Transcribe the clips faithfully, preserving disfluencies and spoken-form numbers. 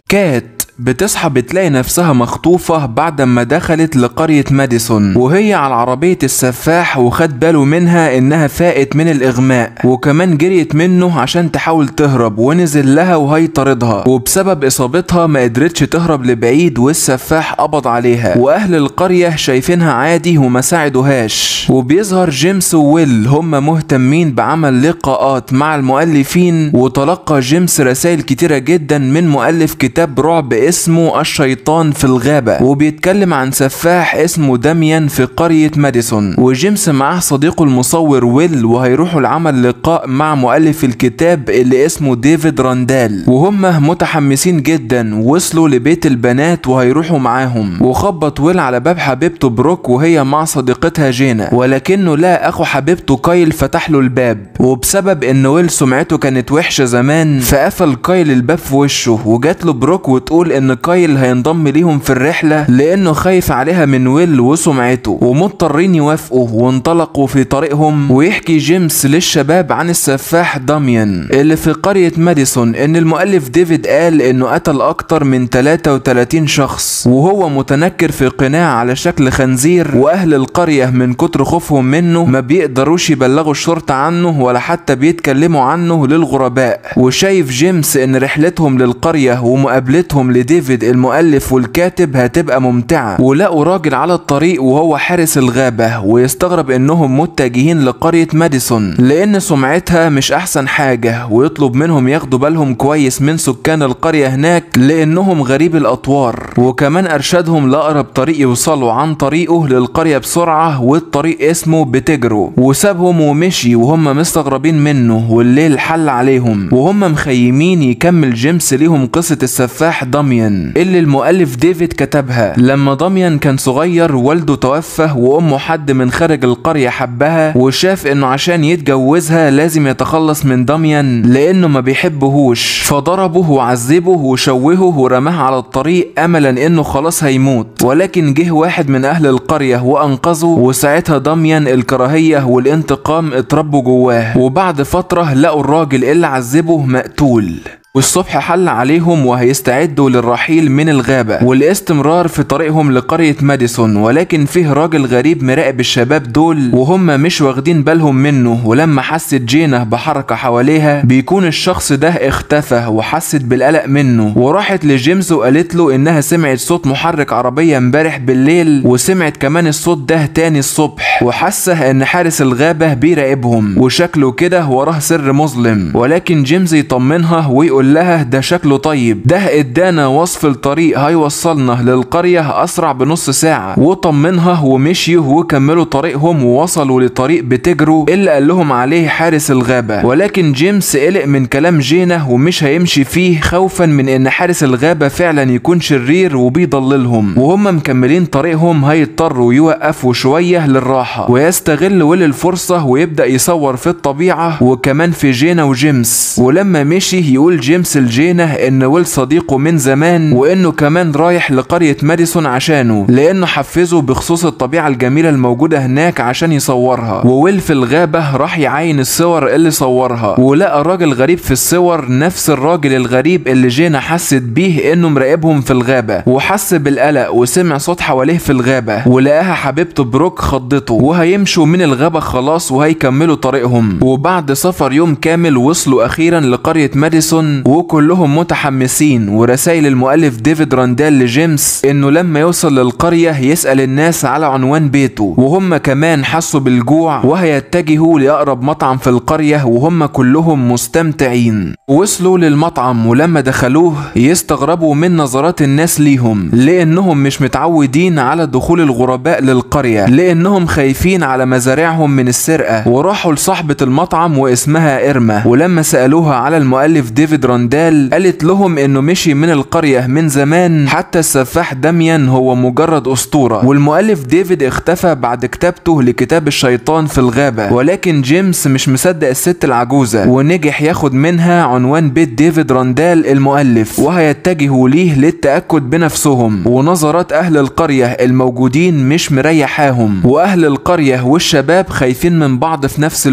كات بتصحى بتلاقي نفسها مخطوفة بعد ما دخلت لقرية ماديسون، وهي على عربية السفاح وخد باله منها انها فاقت من الاغماء، وكمان جريت منه عشان تحاول تهرب ونزل لها وهي طاردها، وبسبب اصابتها ما قدرتش تهرب لبعيد والسفاح قبض عليها، واهل القرية شايفينها عادي وما ساعدوهاش. وبيظهر جيمس وويل هم مهتمين بعمل لقاءات مع المؤلفين، وتلقى جيمس رسائل كتيرة جدا من مؤلف كتاب رعب اسمه الشيطان في الغابة، وبيتكلم عن سفاح اسمه داميان في قرية ماديسون، وجيمس معاه صديقه المصور ويل، وهيروحوا لعمل لقاء مع مؤلف الكتاب اللي اسمه ديفيد راندال، وهم متحمسين جدا. وصلوا لبيت البنات وهيروحوا معاهم، وخبط ويل على باب حبيبته بروك وهي مع صديقتها جينا، ولكنه لا اخو حبيبته كايل فتح له الباب، وبسبب ان ويل سمعته كانت وحشة زمان فقفل كايل الباب في وشه، وجات له بروك وتقول ان كايل هينضم ليهم في الرحلة لانه خايف عليها من ويل وسمعته، ومضطرين يوافقوا. وانطلقوا في طريقهم، ويحكي جيمس للشباب عن السفاح داميان اللي في قرية ماديسون ان المؤلف ديفيد قال انه قتل اكتر من ثلاثة وثلاثين شخص، وهو متنكر في قناع على شكل خنزير، واهل القرية من كتر خوفهم منه ما بيقدروش يبلغوا الشرطة عنه ولا حتى بيتكلموا عنه للغرباء. وشايف جيمس ان رحلتهم للقرية ومقابلتهم لديفيد المؤلف والكاتب هتبقى ممتعة، ولقوا راجل على الطريق وهو حارس الغابة، ويستغرب انهم متجهين لقرية ماديسون لان سمعتها مش احسن حاجة، ويطلب منهم ياخدوا بالهم كويس من سكان القرية هناك لانهم غريب الاطوار، وكمان ارشدهم لاقرب طريق يوصلوا عن طريقه للقرية بسرعة، والطريق اسمه بتجرو، وسابهم ومشي وهم مستغربين منه. والليل حل عليهم وهم مخيمين يكمل جيمس ليهم قصة السفاح داميان اللي المؤلف ديفيد كتبها. لما داميان كان صغير والده توفى، وامه حد من خارج القرية حبها، وشاف انه عشان يتجوزها لازم يتخلص من داميان لانه ما بيحبهوش، فضربه وعذبه وشوهه ورماه على الطريق املا انه خلاص هيموت. ولكن جه واحد من اهل القرية وانقذه، وساعتها داميان الكراهية والانتقام اتربوا جواه، وبعد فترة لقوا الراجل اللي عذبه مقتول. والصبح حل عليهم وهيستعدوا للرحيل من الغابة والاستمرار في طريقهم لقرية ماديسون، ولكن فيه راجل غريب مراقب الشباب دول وهم مش واخدين بالهم منه. ولما حست جينا بحركة حواليها بيكون الشخص ده اختفى، وحست بالقلق منه، وراحت لجيمس وقالت له انها سمعت صوت محرك عربية امبارح بالليل، وسمعت كمان الصوت ده تاني الصبح، وحاسه ان حارس الغابة بيراقبهم وشكله كده وراه سر مظلم. ولكن جيمس يطمنها ويقول لها ده شكله طيب، ده ادانا وصف الطريق هيوصلنا للقرية اسرع بنص ساعة. وطمنها ومشيوا وكملوا طريقهم ووصلوا لطريق بتجرو اللي قال لهم عليه حارس الغابة. ولكن جيمس قلق من كلام جينا ومش هيمشي فيه خوفا من ان حارس الغابة فعلا يكون شرير وبيضللهم، وهم مكملين طريقهم هيضطروا يوقفوا شوية للراحة. ويستغل ويل الفرصة ويبدأ يصور في الطبيعة وكمان في جينا وجيمس. ولما مشي يقول جيمس لجينا ان ويل صديقه من زمان، وانه كمان رايح لقرية ماديسون عشانه لانه حفزه بخصوص الطبيعة الجميلة الموجودة هناك عشان يصورها. وويل في الغابة راح يعاين الصور اللي صورها، ولقى راجل غريب في الصور نفس الراجل الغريب اللي جينا حست بيه انه مراقبهم في الغابة، وحس بالقلق وسمع صوت حواليه في الغابة، ولقاها حبيبته بروك خضته. وهيمشوا من الغابة خلاص وهيكملوا طريقهم. وبعد سفر يوم كامل وصلوا اخيرا لقرية ماديسون وكلهم متحمسين. ورسائل المؤلف ديفيد راندال لجيمس انه لما يوصل للقرية يسأل الناس على عنوان بيته، وهم كمان حسوا بالجوع وهيتجهوا لأقرب مطعم في القرية وهم كلهم مستمتعين. وصلوا للمطعم ولما دخلوه يستغربوا من نظرات الناس ليهم لانهم مش متعودين على دخول الغرباء للقرية لانهم خايفين على مزارعهم من السرقة. وراحوا لصاحبة المطعم واسمها إرما، ولما سألوها على المؤلف ديفيد راندال قالت لهم انه مشي من القرية من زمان، حتى السفاح داميان هو مجرد اسطورة. والمؤلف ديفيد اختفى بعد كتابته لكتاب الشيطان في الغابة. ولكن جيمس مش مصدق الست العجوزة ونجح ياخد منها عنوان بيت ديفيد راندال المؤلف، وهيتجهوا ليه للتأكد بنفسهم. ونظرات اهل القرية الموجودين مش مريحاهم، واهل القرية والشباب خايفين من بعض في نفس الوقت.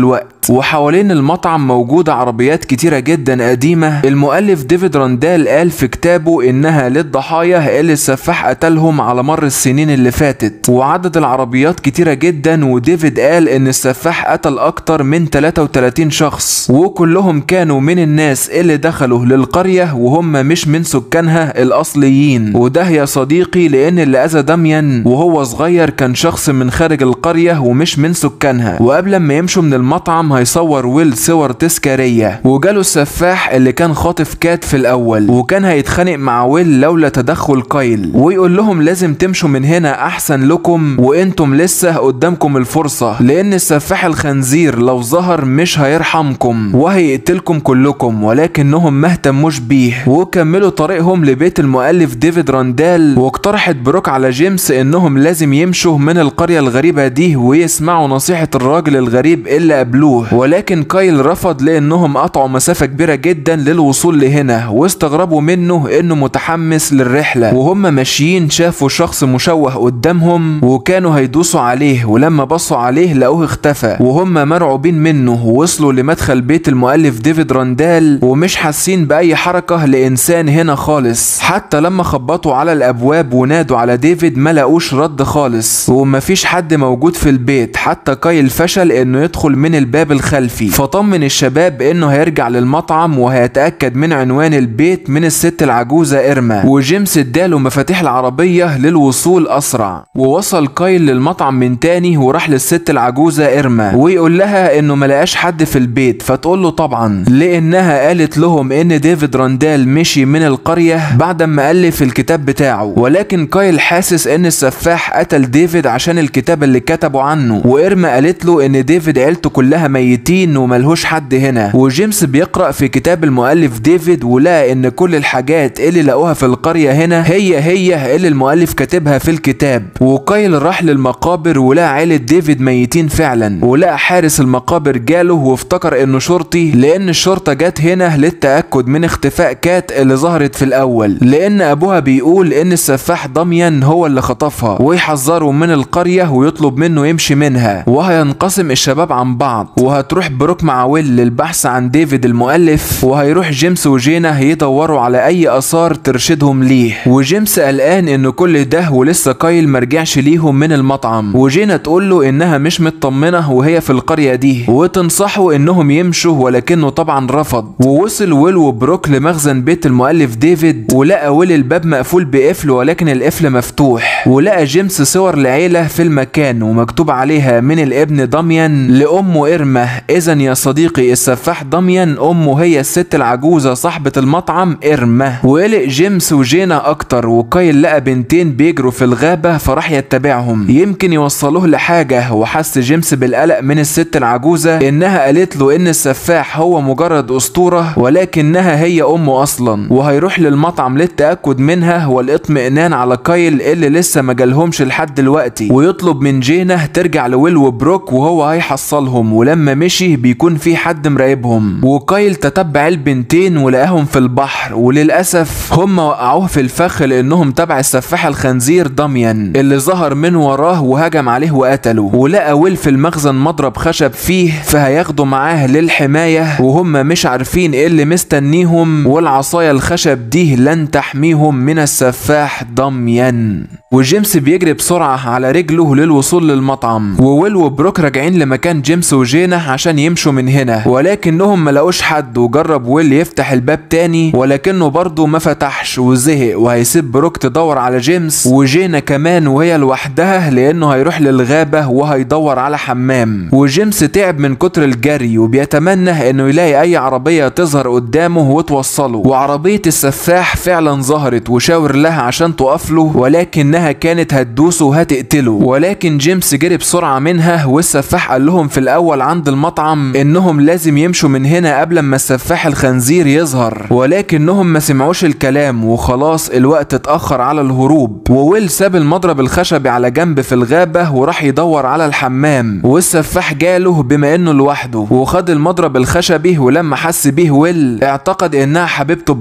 وحوالين المطعم موجودة عربيات كتيرة جدا قديمة. المؤلف ديفيد راندال قال في كتابه انها للضحايا اللي السفاح قتلهم على مر السنين اللي فاتت، وعدد العربيات كتيرة جدا. وديفيد قال ان السفاح قتل اكتر من ثلاثة وثلاثين شخص، وكلهم كانوا من الناس اللي دخلوا للقرية وهم مش من سكانها الاصليين. وده يا صديقي لان اللي اذى داميان وهو صغير كان شخص من خارج القرية ومش من سكانها. وقبل ما يمشوا من المطعم هيصور ويل صور تذكارية، وجاله السفاح اللي كان خاطف كات في الاول، وكان هيتخانق مع ويل لولا تدخل كايل، ويقول لهم لازم تمشوا من هنا احسن لكم وانتم لسه قدامكم الفرصة، لان السفاح الخنزير لو ظهر مش هيرحمكم وهيقتلكم كلكم. ولكنهم ما اهتموش بيه وكملوا طريقهم لبيت المؤلف ديفيد راندال. واقترحت بروك على جيمس انهم لازم يمشوا من القرية الغريبة دي ويسمعوا نصيحة الراجل الغريب اللي قابلوه، ولكن كايل رفض لانهم قطعوا مسافة كبيرة جدا للوصول لهنا، واستغربوا منه انه متحمس للرحلة. وهم ماشيين شافوا شخص مشوه قدامهم وكانوا هيدوسوا عليه، ولما بصوا عليه لقوه اختفى وهم مرعوبين منه. ووصلوا لمدخل بيت المؤلف ديفيد راندال ومش حاسين بأي حركة لإنسان هنا خالص، حتى لما خبطوا على الأبواب ونادوا على ديفيد ما لقوش رد خالص، ومفيش حد موجود في البيت. حتى كايل فشل انه يدخل من الباب الخلفي، فطمن الشباب انه هيرجع للمطعم وهيتأكد من عنوان البيت من الست العجوزة إرما. وجيمس اداله مفاتيح العربية للوصول أسرع. ووصل كايل للمطعم من تاني وراح للست العجوزة إرما ويقول لها انه ملقاش حد في البيت، فتقول له طبعا لانها قالت لهم ان ديفيد راندال مشي من القرية بعد ما ألف الكتاب بتاعه. ولكن كايل حاسس ان السفاح قتل ديفيد عشان الكتاب اللي كتبه عنه، وإرما قالت له ان ديفيد عيلته كلها ميتين وملهوش حد هنا. وجيمس بيقرأ في كتاب المؤلف ديفيد ولقى ان كل الحاجات اللي لقوها في القرية هنا هي هي اللي المؤلف كاتبها في الكتاب. وكايل راح للمقابر ولقى عيلة ديفيد ميتين فعلا، ولقى حارس المقابر جاله وافتكر انه شرطي لان الشرطة جت هنا للتأكد من اختفاء كات اللي ظهرت في الاول، لان ابوها بيقول ان السفاح داميان هو اللي خطفها، ويحذره من القرية ويطلب منه يمشي منها. وهينقسم الشباب عن بعض، وهتروح بروك مع ويل للبحث عن ديفيد المؤلف، وهيروح جيمس وجينا يدوروا على اي اثار ترشدهم ليه. وجيمس قلقان انه كل ده ولسه كايل مرجعش ليهم من المطعم، وجينا تقول له انها مش مطمنة وهي في القرية دي وتنصحه انهم يمشوا، ولكنه طبعا رفض. ووصل ويل وبروك لمخزن بيت المؤلف ديفيد، ولقى ويل الباب مقفول بقفل ولكن القفل مفتوح. ولقى جيمس صور لعيلة في المكان ومكتوب عليها من الابن داميان لأمه إرما. إذا يا صديقي السفاح داميان أمه هي الست العجوزة صاحبة المطعم إرما. وقلق جيمس وجينا أكتر، وكايل لقى بنتين بيجروا في الغابة فراح يتبعهم يمكن يوصلوه لحاجة. وحس جيمس بالقلق من الست العجوزة إنها قالت له إن السفاح هو مجرد أسطورة ولكنها هي أمه أصلا، وهيروح للمطعم للتأكد منها والاطمئنان على كايل اللي لسه ما جالهمش لحد دلوقتي. ويطلب من جينا ترجع لويل وبروك وهو هيحصلهم، ولما مشي بيكون في حد مراقبهم. وكايل تتبع البنتين ولقاهم في البحر، وللأسف هم وقعوه في الفخ لأنهم تبع السفاح الخنزير داميان اللي ظهر من وراه وهجم عليه وقتله. ولقى ويل في المخزن مضرب خشب فيه، فهياخدوا معاه للحماية وهم مش عارفين ايه اللي مستنيهم، والعصاية الخشب دي لن تحميهم من السفاح داميان. وجيمس بيجري بسرعة على رجله للوصول للمطعم، وويل وبروك راجعين لمكان جيمس وجينا عشان يمشوا من هنا، ولكنهم ملاقوش حد. وجرب ويل يفتح الباب تاني ولكنه برضه ما فتحش وزهق، وهيسيب بروك تدور على جيمس وجينا كمان وهي لوحدها لانه هيروح للغابة وهيدور على حمام. وجيمس تعب من كتر الجري وبيتمنى انه يلاقي اي عربية تظهر قدامه وتوصله. وعربية السفاح فعلا ظهرت وشاور لها عشان تقفله، ولكنها كانت هتدوسه وهتقتله. ولكن جيمس جري بسرعة منها، والسفاح قال لهم في الاول عند المطعم انهم لازم يمشوا من هنا قبل ما السفاح الخنزير يظهر، ولكنهم ما سمعوش الكلام وخلاص الوقت اتأخر على الهروب. وويل ساب المضرب الخشبي على جنب في الغابة وراح يدور على الحمام، والسفاح جاله بما انه لوحده وخد المضرب الخشبي. ولما حس بيه ويل اعتقد انها حبيبته بروك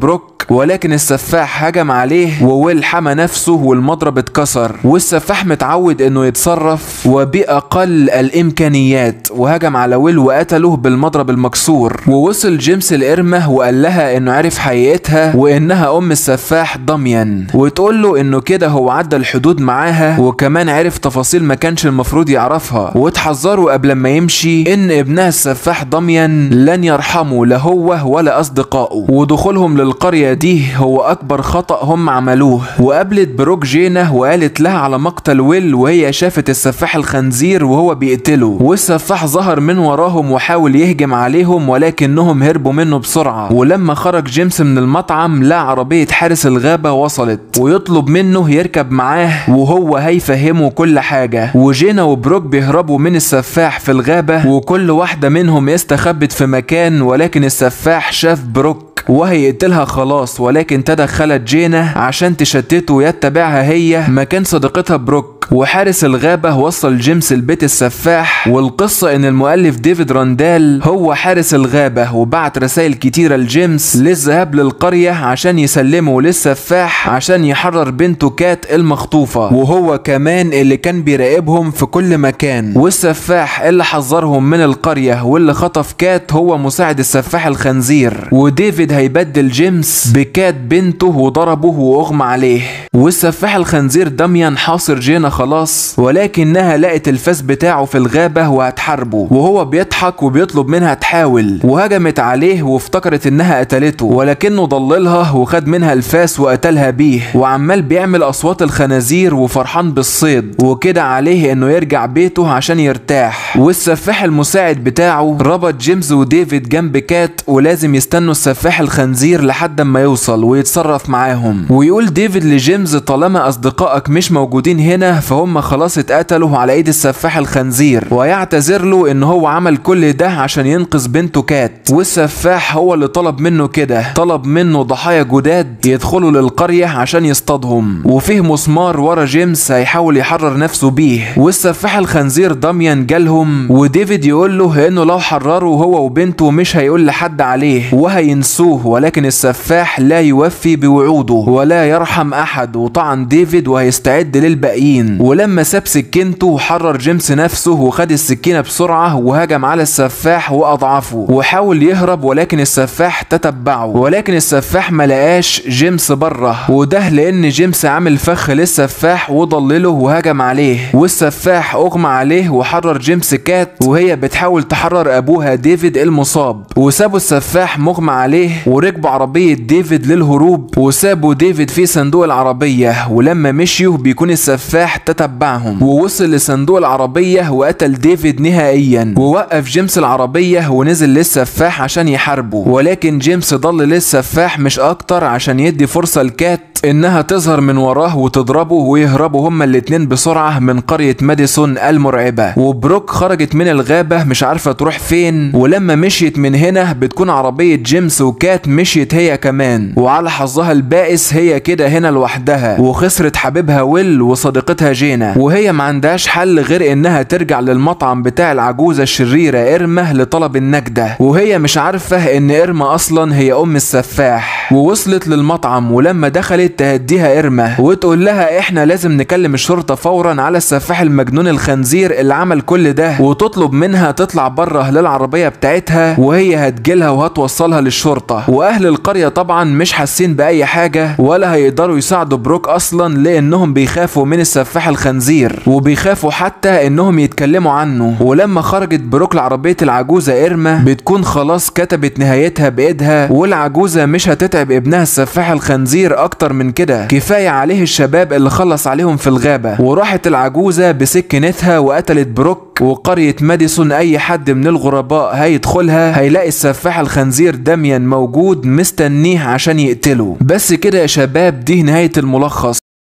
ولكن السفاح هجم عليه وويل حمى نفسه والمضرب اتكسر، والسفاح متعود انه يتصرف وبأقل الامكانيات وهجم على ويل وقتله بالمضرب المكسور. ووصل جيمس لإرما وقال لها انه عرف حقيقتها وانها ام السفاح داميان، وتقول له انه كده هو عدى الحدود معاها وكمان عرف تفاصيل ما كانش المفروض يعرفها، وتحذره قبل ما يمشي ان ابنها السفاح داميان لن يرحمه لا هو ولا اصدقائه، ودخولهم للقرية دي هو اكبر خطأ هم عملوه. وقابلت بروك جينا وقالت لها على مقتل ويل وهي شافت السفاح الخنزير وهو بيقتله، والسفاح ظهر من وراهم وحاول يهجم عليهم ولكنهم هربوا منه بسرعة. ولما خرج جيمس من المطعم لقى عربية حارس الغابة وصلت ويطلب منه يركب معاه وهو هيفهمه كل حاجة. وجينا وبروك بيهربوا من السفاح في الغابة وكل واحدة منهم استخبت في مكان، ولكن السفاح شاف بروك وهيقتلها خلاص، ولكن تدخلت جينا عشان تشتته ويتبعها هي مكان صديقتها بروك. وحارس الغابة وصل جيمس لبيت السفاح، والقصة ان المؤلف ديفيد راندال هو حارس الغابة وبعت رسائل كتيرة لجيمس للذهاب للقرية عشان يسلمه للسفاح عشان يحرر بنته كات المخطوفة، وهو كمان اللي كان بيراقبهم في كل مكان. والسفاح اللي حذرهم من القرية واللي خطف كات هو مساعد السفاح الخنزير. وديفيد هيبدل جيمس بكات بنته وضربه واغمى عليه. والسفاح الخنزير داميان حاصر جينا خلاص، ولكنها لقت الفاس بتاعه في الغابة وهتحاربه وهو بيضحك وبيطلب منها تحاول، وهجمت عليه وافتكرت انها قتلته ولكنه ضللها وخد منها الفاس وقتلها بيه، وعمال بيعمل اصوات الخنازير وفرحان بالصيد، وكده عليه انه يرجع بيته عشان يرتاح. والسفاح المساعد بتاعه ربط جيمس وديفيد جنب كات ولازم يستنوا السفاح الخنزير لحد ما يوصل ويتصرف معاهم. ويقول ديفيد لجيمس طالما اصدقائك مش موجودين هنا فهم خلاص اتقتلوا على ايد السفاح الخنزير، ويعتذر له ان هو عمل كل ده عشان ينقذ بنته كات. والسفاح هو اللي طلب منه كده، طلب منه ضحايا جداد يدخلوا للقرية عشان يصطادهم، وفيه مسمار ورا جيمس هيحاول يحرر نفسه بيه. والسفاح الخنزير داميان جالهم، وديفيد يقول له انه لو حرره هو وبنته مش هيقول لحد عليه وهينسوه، ولكن السفاح لا يوفي بوعوده ولا يرحم احد، وطعن ديفيد وهيستعد للباقيين. ولما ساب سكينته وحرر جيمس نفسه وخد السكينة بسرعة وهجم على السفاح واضعفه وحاول يهرب، ولكن السفاح تتبعه، ولكن السفاح ملقاش جيمس بره، وده لان جيمس عامل فخ للسفاح وضلله وهجم عليه. والسفاح اغمى عليه وحرر جيمس كات وهي بتحاول تحرر ابوها ديفيد المصاب، وسابوا السفاح مغمى عليه وركبوا عربية ديفيد للهروب، وسابوا ديفيد في صندوق العربية. ولما مشيوا بيكون السفاح تتبعهم ووصل لصندوق العربية وقتل ديفيد نهائيا، ووقف جيمس العربية ونزل للسفاح عشان يحاربه، ولكن جيمس ضل للسفاح مش اكتر عشان يدي فرصة لكات انها تظهر من وراه وتضربه ويهربوا هما الاتنين بسرعة من قرية ماديسون المرعبة. وبروك خرجت من الغابة مش عارفة تروح فين، ولما مشيت من هنا بتكون عربية جيمس وكات مشيت هي كمان، وعلى حظها البائس هي كده هنا لوحدها وخسرت حبيبها ويل وصديقتها جينا، وهي ما عندهاش حل غير انها ترجع للمطعم بتاع العجوزة الشريرة إرما لطلب النجدة، وهي مش عارفة ان إرما اصلا هي ام السفاح. ووصلت للمطعم ولما دخلت تهديها إرما وتقول لها احنا لازم نكلم الشرطة فورا على السفاح المجنون الخنزير اللي عمل كل ده، وتطلب منها تطلع بره للعربية بتاعتها وهي هتجيلها وهتوصلها للشرطة. واهل القرية طبعا مش حاسين بأي حاجة ولا هيقدروا يساعدوا بروك اصلا لانهم بيخافوا من السفاح الخنزير وبيخافوا حتى انهم يتكلموا عنه. ولما خرجت بروك لعربية العجوزة إرما بتكون خلاص كتبت نهايتها بايدها، والعجوزة مش هتتعب ابنها السفاح الخنزير اكتر من كده، كفاية عليه الشباب اللي خلص عليهم في الغابة. وراحت العجوزة بسكينتها وقتلت بروك. وقرية ماديسون اي حد من الغرباء هيدخلها هيلاقي السفاح الخنزير داميان موجود مستنيه عشان يقتله. بس كده يا شباب، دي نهاية الملخص.